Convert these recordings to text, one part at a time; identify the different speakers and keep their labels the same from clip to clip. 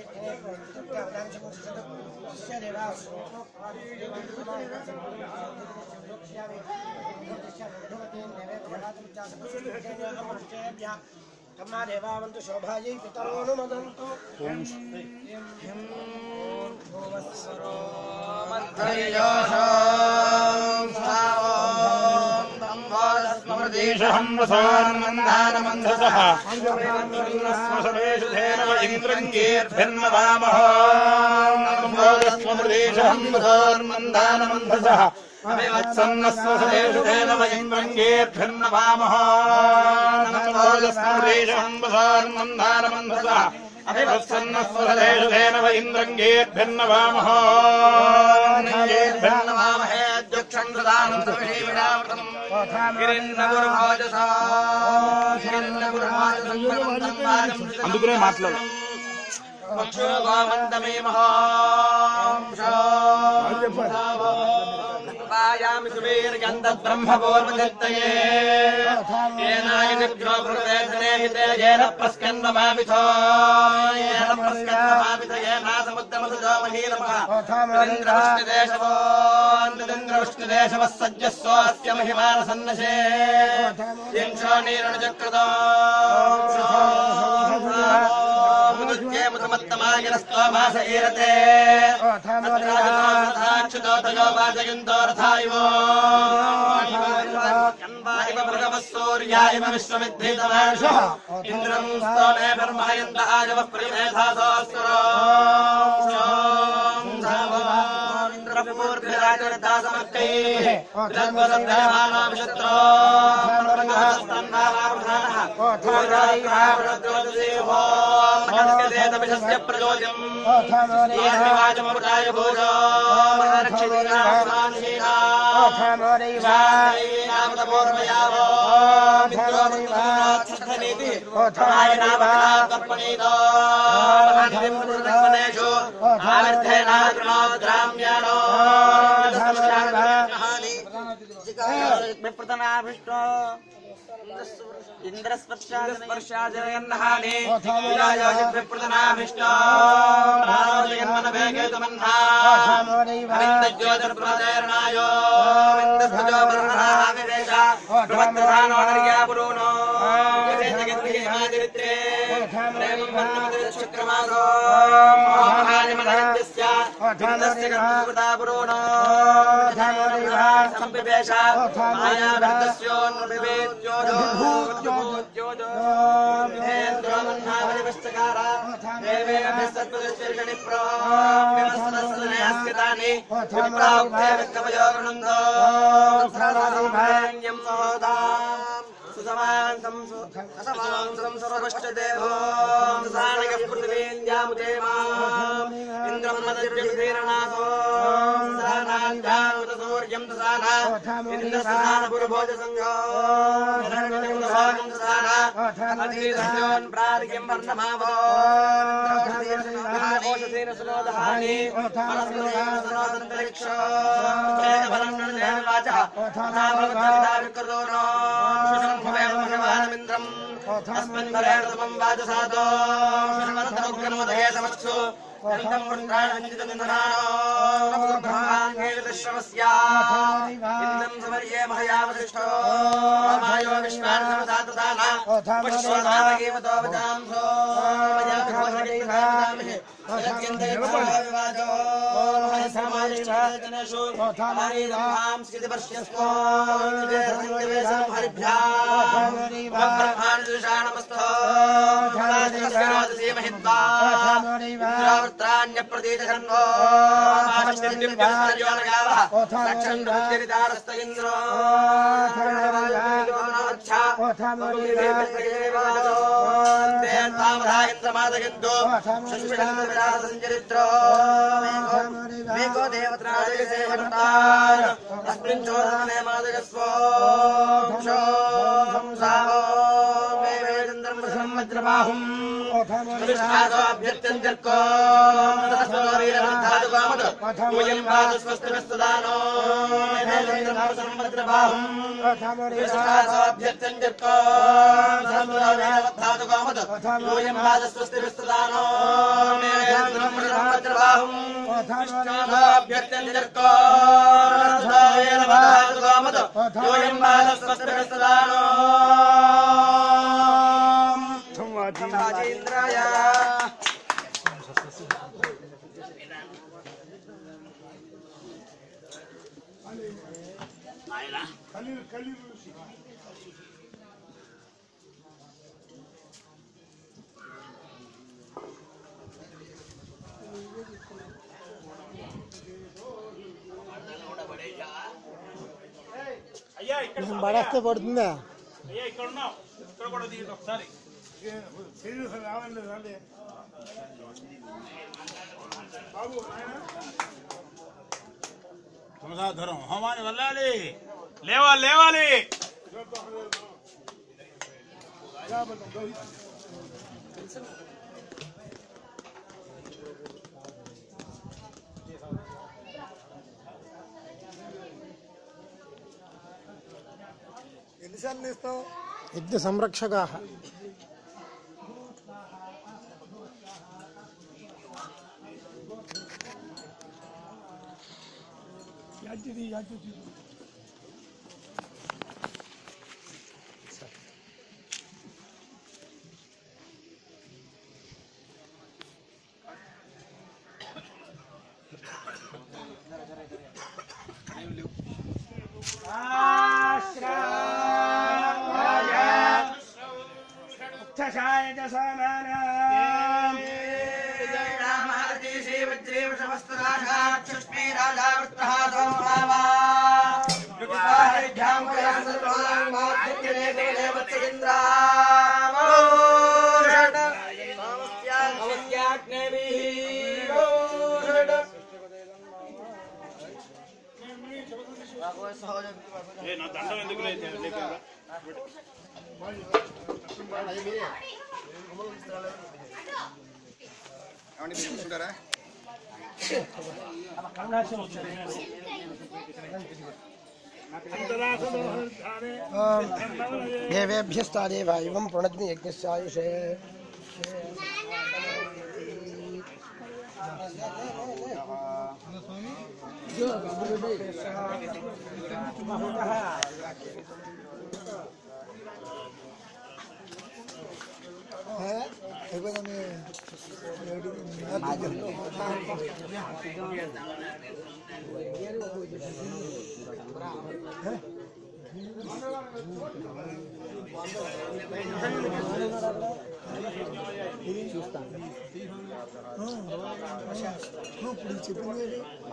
Speaker 1: देवावन्तु शोभायै पितरोनुमदन्तु
Speaker 2: అందుకనే మాట్లాడు
Speaker 1: पायामि सुवीर्गन्धब्रह्मपूर्वदत्तये येनायनिग्रो भृगवेधने हिते येन प्रस्कन्दमापिथो येन प्रस्कन्दमापिथ येनासमुद्रमसुजो महीनमः इन्द्रवृष्टिदेशवः सज्जस्वस्य महिमानसन्नशे यंशो नीरणचक्रतो मुदुच्चे मुदमत्तमागिरस्तोमास ईरते अत्राक्षुतोतयो वाजयन्तो रथायवो इव भृगवः सूर्या इव विश्वमिद्धीतमानुषः इन्द्रं स्तोमे ब्रह्मयन्त आजवः प्रियमेधासोऽस्करो इन्द्रपूर्भिराजरदासमर्कैः जन्मसन्धयमानाभिषत्रो स्य प्रचोद्यम् येनवाचमृताय भोजो रक्षितामोरैवामतपूर्वयावो मित्रोमृतनीति तर्पणीतो मनेषु आविर्धेनाग्राम्याणो विप्रतनाभिष्टो इंद्रस्पर्शाजनयन्नहानि विराजोषिप्रतनाभिष्टो राजयन्मनवेगेतुमन्हा अविन्दज्योतिर्प्रदयर्णायो विन्दस्पजो ब्रह्मणाविवेश भवत्प्रधानो नर्यापुरोनो जगद्विहेमादिरित्रे प्रेमवन्नमतिश्चक्रमासो महानिमनहत्यस्य विन्दस्य कर्मसुकृतापुरोनो सम्पिवेश मायाभक्तस्योन्नभिवेद्यो సంవత్సరబాహుం విష్ణాసోభ్యర్చంజర్కో వీరవృద్ధాదుకోమత్ ఊయం వాదు స్వస్తిస్తదానో సంవత్సరబాహుం విష్ణాసోభ్యర్చంజర్కో వీరవృద్ధాదుకోమత్ ఊయం వాదు స్వస్తిస్తదానో సంవత్సరబాహుం విష్ణాసోభ్యర్చంజర్కో వీరవృద్ధాదుకోమత్ ఊయం వాదు స్వస్తిస్తదానో రాజేంద్రాయ
Speaker 2: బడస్తే పడుతుందా
Speaker 3: అయ్యా ఇక్కడ ఉన్నావు ఇక్కడ కూడా దిగండి ఒకసారి తులసాధరం హోమాన్ని వెళ్ళాలి లేవాలి లేవాలి
Speaker 2: ఎన్నిసార్లు ఇస్తావు యజ్ఞ సంరక్షగా నా దండం ఎందుకు దేవేభ్యస్తాదేవ ఇవం ప్రణజ్ఞి యజ్ఞస్యాయుషే ఇప్పుడు చెప్పింది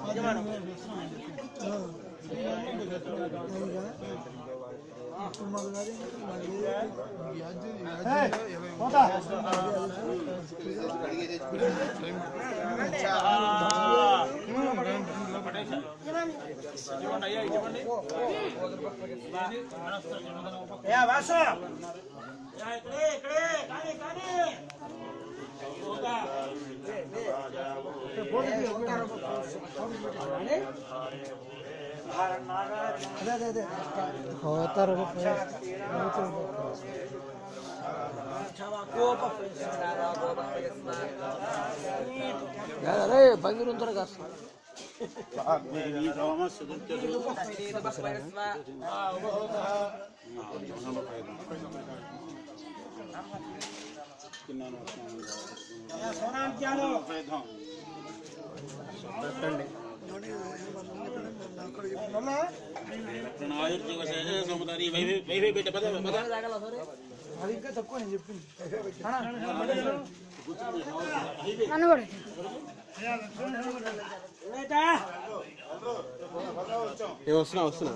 Speaker 2: होतर अरे बंगिर त्रगा వస్తున్నా వస్తున్నా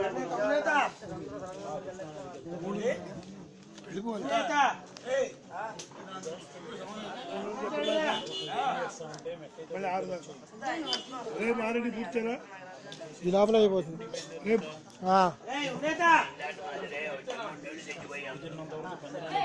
Speaker 3: రేపు ఆల్రెడీ పూర్తయినా
Speaker 2: ఈ లోపల అయిపోతుంది
Speaker 3: రేపు